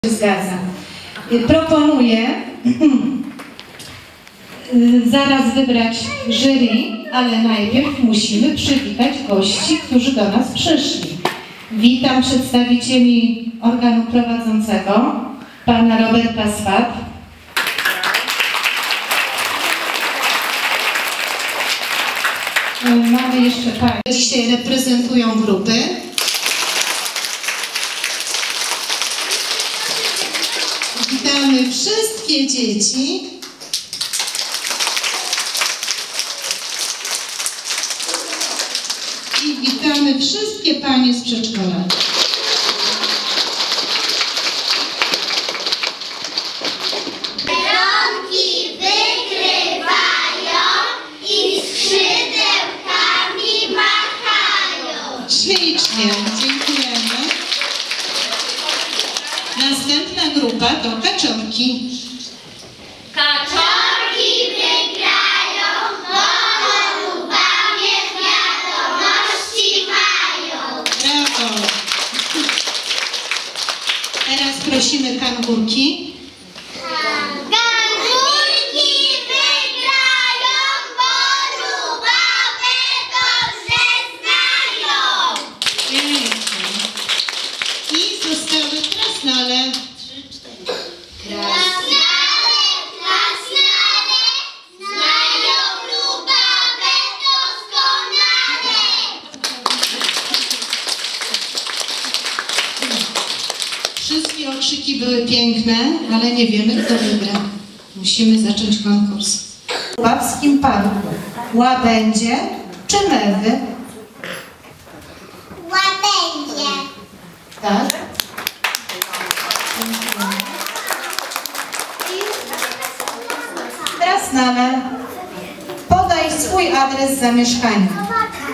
Zgadza. Proponuję zaraz wybrać jury, ale najpierw musimy przywitać gości, którzy do nas przyszli. Witam przedstawicieli organu prowadzącego, pana Roberta Swat. Mamy jeszcze panie. Dzisiaj reprezentują grupy. Witamy wszystkie dzieci. I witamy wszystkie panie z przedszkola. Melonki wygrywają i skrzydełkami machają. Ślicznie, dziękujemy. Następna grupa to kaczorki. Kaczorki wygrają, bo lubamie wiadomości mają. Brawo. Teraz prosimy kangurki. Kangurki wygrają, bo lubamę dobrze znają. Pięknie. I zostały krasnale. Krasnale, krasnale, znają lubawę doskonale. Wszystkie okrzyki były piękne, ale nie wiemy, kto wygra. Musimy zacząć konkurs. W Lubawskim Parku łabędzie czy mewy? Łabędzie. Tak? Krasnale, podaj swój adres zamieszkania.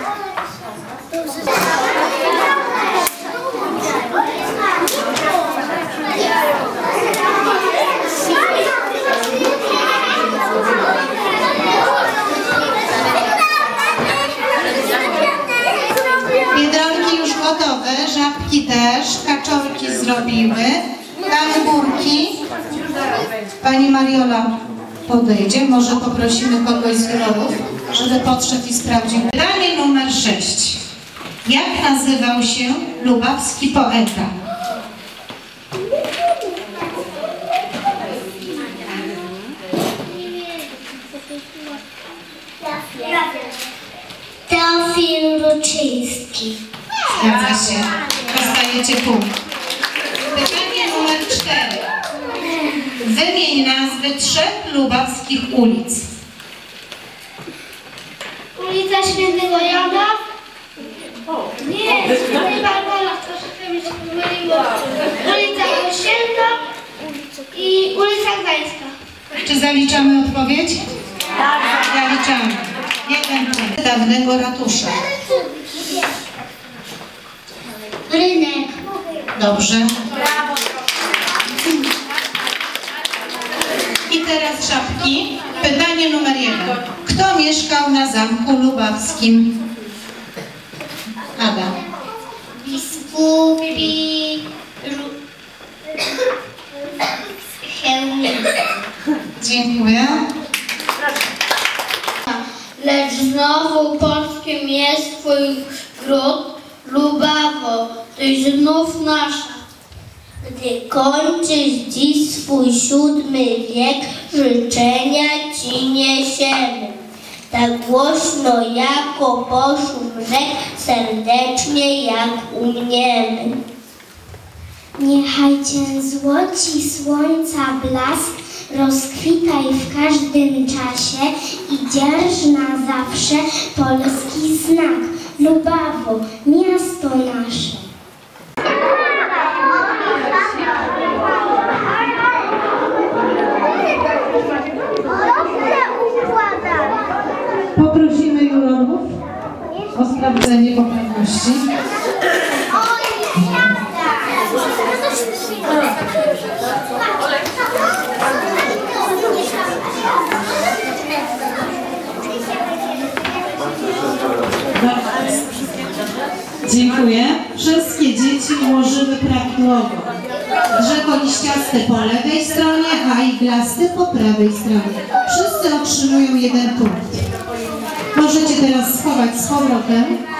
Biedronki już gotowe, żabki też, kaczorki zrobiły, kangurki. Pani Mariola podejdzie, może poprosimy kogoś z jurorów, żeby podszedł i sprawdził. Pytanie numer 6. Jak nazywał się lubawski poeta? Teofil Ruczyński. Zgadza się. Dostajecie punkt. Pytanie numer 4. Wymień nazwy 3 lubawskich ulic. Ulica Świętego Jana. Nie, Barbola, troszeczkę mi się pomyliło. Ulica Osielna i ulica Gdańska. Czy zaliczamy odpowiedź? Tak. Zaliczamy. 1 punkt. Dawnego ratusza. Rynek. Dobrze. I teraz szapki. Pytanie numer 1. Kto mieszkał na zamku lubawskim? Adam. Biskupi Chełmiński. Dziękuję. Lecz znowu polskim jest twój gród, Lubawo, tyś znów nasza. Gdy kończysz dziś swój 7. wiek, życzenia ci niesiemy. Tak głośno jako poszum rzek, serdecznie jak umiemy. Niechaj cię złoci słońca blask, rozkwitaj w każdym czasie i dzierż na zawsze polski znak. Lubawo, miasto nasze. Poprosimy jurorów o sprawdzenie poprawności. Dziękuję. Wszystkie dzieci ułożyły prawidłowo. Drzewo liściaste po lewej stronie, a iglaste po prawej stronie. Wszyscy otrzymują 1 punkt. Możecie teraz schować z powrotem.